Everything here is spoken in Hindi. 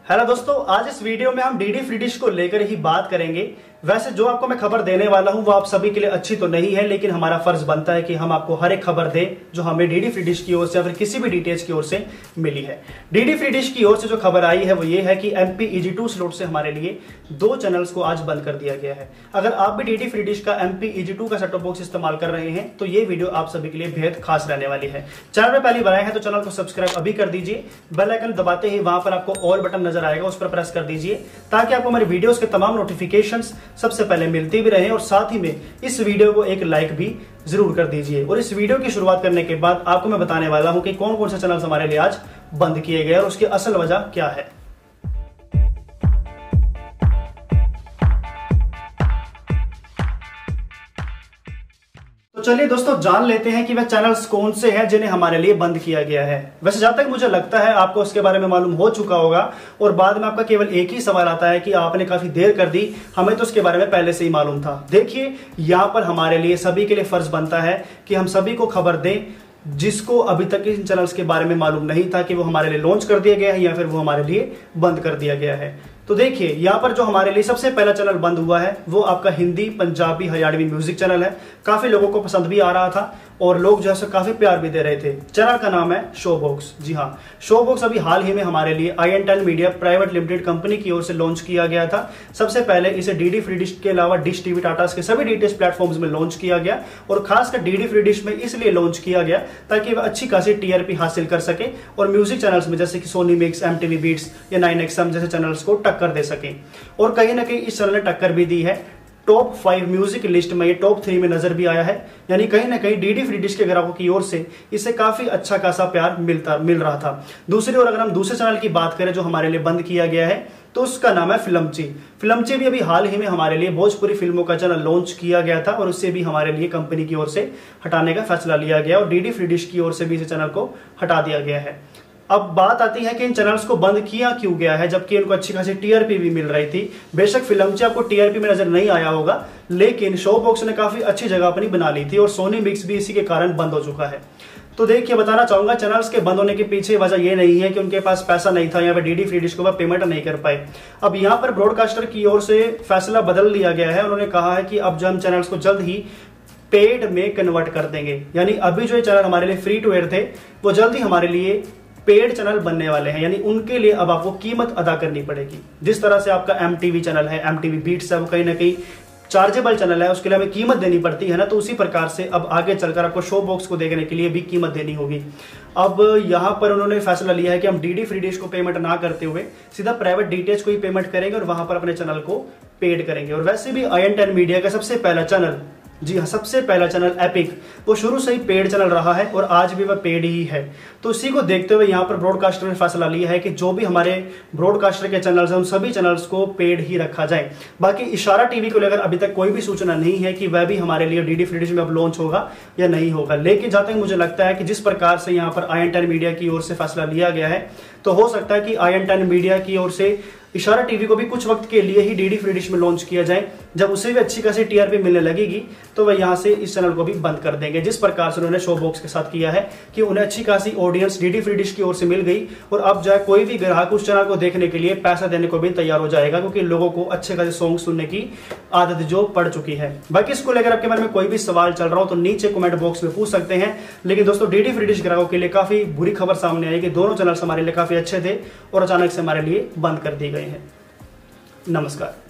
हेलो दोस्तों, आज इस वीडियो में हम डीडी फ्री डिश को लेकर ही बात करेंगे। वैसे जो आपको मैं खबर देने वाला हूं वो आप सभी के लिए अच्छी तो नहीं है, लेकिन हमारा फर्ज बनता है कि हम आपको हर एक खबर दें जो हमें डीडी फ्री डिश की ओर से या फिर किसी भी डीटीएच की ओर से मिली है। डीडी फ्री डिश की ओर से जो खबर आई है वो ये है कि MPEG2 स्लॉट से हमारे लिए 2 चैनल्स को आज बंद कर दिया गया है। अगर आप भी डीडी फ्री डिश का MPEG2 का सेटअप बॉक्स इस्तेमाल कर रहे हैं तो ये वीडियो आप सभी के लिए बेहद खास रहने वाली है। चैनल में पहली बार आए हैं तो चैनल को सब्सक्राइब अभी कर दीजिए। बेल आइकन दबाते ही वहां पर आपको ऑल बटन नजर आएगा, उस पर प्रेस कर दीजिए ताकि आपको हमारी वीडियोस के तमाम नोटिफिकेशंस सबसे पहले मिलती भी रहे। और साथ ही में इस वीडियो को एक लाइक भी जरूर कर दीजिए। और इस वीडियो की शुरुआत करने के बाद आपको मैं बताने वाला हूं कि कौन कौन से चैनल हमारे लिए आज बंद किए गए और उसकी असल वजह क्या है। तो चलिए दोस्तों, जान लेते हैं कि वह चैनल्स कौन से हैं जिन्हें हमारे लिए बंद किया गया है। वैसे जहां तक मुझे लगता है आपको उसके बारे में मालूम हो चुका होगा और बाद में आपका केवल एक ही सवाल आता है कि आपने काफी देर कर दी, हमें तो उसके बारे में पहले से ही मालूम था। देखिए, यहां पर हमारे लिए सभी के लिए फर्ज बनता है कि हम सभी को खबर दें जिसको अभी तक इन चैनल्स के बारे में मालूम नहीं था कि वो हमारे लिए लॉन्च कर दिया गया है या फिर वो हमारे लिए बंद कर दिया गया है। तो देखिए, यहां पर जो हमारे लिए सबसे पहला चैनल बंद हुआ है वो आपका हिंदी, पंजाबी, हरियाणवी म्यूजिक चैनल है। काफी लोगों को पसंद भी आ रहा था और लोग जो है काफी प्यार भी दे रहे थे। चैनल का नाम है शोबॉक्स। जी हाँ, शोबॉक्स अभी हाल ही में हमारे लिए IN10 media private limited company की ओर से लॉन्च किया गया था। सबसे पहले इसे डीडी फ्री डिश के अलावा डिश टीवी, टाटा के सभी डीटीएच प्लेटफॉर्म्स में लॉन्च किया गया और खासकर डीडी फ्री डिश में इसलिए लॉन्च किया गया ताकि वह अच्छी खासी TRP हासिल कर सके और म्यूजिक चैनल्स में जैसे कि सोनी मिक्स, MTV बीट्स या 9XM जैसे चैनल्स को टक्कर दे सके। और कहीं ना कहीं इस चैनल ने टक्कर भी दी है। टॉप 5 म्यूजिक लिस्ट में ये टॉप 3 में नजर भी आया है। यानी कहीं ना कहीं डीडी फ्री डिश के ग्राहकों की ओर से इसे काफी अच्छा खासा प्यार मिल रहा था। दूसरी ओर अगर हम दूसरे चैनल की बात करें जो हमारे लिए बंद किया गया है तो उसका नाम है फिल्मची। फिल्मची भी अभी हाल ही में हमारे लिए भोजपुरी फिल्मों का चैनल लॉन्च किया गया था और उससे भी हमारे लिए कंपनी की ओर से हटाने का फैसला लिया गया और डीडी फ्री डिश की ओर से भी इस चैनल को हटा दिया गया है। अब बात आती है कि इन चैनल्स को बंद किया क्यों गया है जबकि इनको अच्छी खासी TRP भी मिल रही थी। बेशक फिल्मची आपको TRP में नजर नहीं आया होगा, लेकिन शोबॉक्स ने काफी अच्छी जगह अपनी बना ली थी और सोनी मिक्स भी इसी के कारण बंद हो चुका है। तो देखिए, बताना चाहूंगा चैनल्स के बंद होने के पीछे वजह यह नहीं है कि उनके पास पैसा नहीं था या फिर डीडी फ्री डिश को वह पेमेंट नहीं कर पाए। अब यहाँ पर ब्रॉडकास्टर की ओर से फैसला बदल लिया गया है। उन्होंने कहा है कि अब जो हम चैनल्स को जल्द ही पेड में कन्वर्ट कर देंगे। यानी अभी जो चैनल हमारे लिए फ्री टू एयर थे वो जल्द ही हमारे लिए पेड चैनल बनने वाले हैं। यानी उनके लिए अब आपको कीमत अदा करनी पड़ेगी। जिस तरह से आपका MTV चैनल है, MTV बीट्स है, वो कहीं ना कहीं चार्जेबल चैनल है, उसके लिए हमें कीमत देनी पड़ती है ना। तो उसी प्रकार से अब आगे चलकर आपको शोबॉक्स को देखने के लिए भी कीमत देनी होगी। अब यहाँ पर उन्होंने फैसला लिया है कि हम डीडी फ्री डिश को पेमेंट ना करते हुए सीधा प्राइवेट डीटीएच को ही पेमेंट करेंगे और वहां पर अपने चैनल को पेड करेंगे। और वैसे भी IN10 मीडिया का सबसे पहला चैनल, जी हाँ, सबसे पहला चैनल एपिक, वो शुरू से ही पेड चैनल रहा है और आज भी वह पेड ही है। तो इसी को देखते हुए यहाँ पर ब्रॉडकास्टर ने फैसला लिया है कि जो भी हमारे ब्रॉडकास्टर के चैनल्स हैं उन सभी चैनल्स को पेड ही रखा जाए। बाकी इशारा टीवी को लेकर अभी तक कोई भी सूचना नहीं है कि वह भी हमारे लिए डीडी फ्री डिश में अब लॉन्च होगा या नहीं होगा। लेकिन जहां तक मुझे लगता है कि जिस प्रकार से यहाँ पर IN10 मीडिया की ओर से फैसला लिया गया है तो हो सकता है कि IN10 मीडिया की ओर से इशारा टीवी को भी कुछ वक्त के लिए ही डीडी फ्री डिश में लॉन्च किया जाए। जब उसे भी अच्छी खासी TRP मिलने लगेगी तो वह यहां से इस चैनल को भी बंद कर देंगे। जिस प्रकार से उन्होंने शोबॉक्स के साथ किया है कि उन्हें अच्छी खासी ऑडियंस डीडी फ्री डिश की ओर से मिल गई और अब जाए कोई भी ग्राहक उस चैनल को देखने के लिए पैसा देने को भी तैयार हो जाएगा, क्योंकि लोगों को अच्छे खासे सॉन्ग सुनने की आदत जो पड़ चुकी है। बाकी इसको लेकर आपके मन में कोई भी सवाल चल रहा हो तो नीचे कमेंट बॉक्स में पूछ सकते हैं। लेकिन दोस्तों, डीडी फ्री डिश ग्राहकों के लिए काफी बुरी खबर सामने आई कि दोनों चैनल्स हमारे लिए काफी अच्छे थे और अचानक से हमारे लिए बंद कर दिए गए हैं। नमस्कार।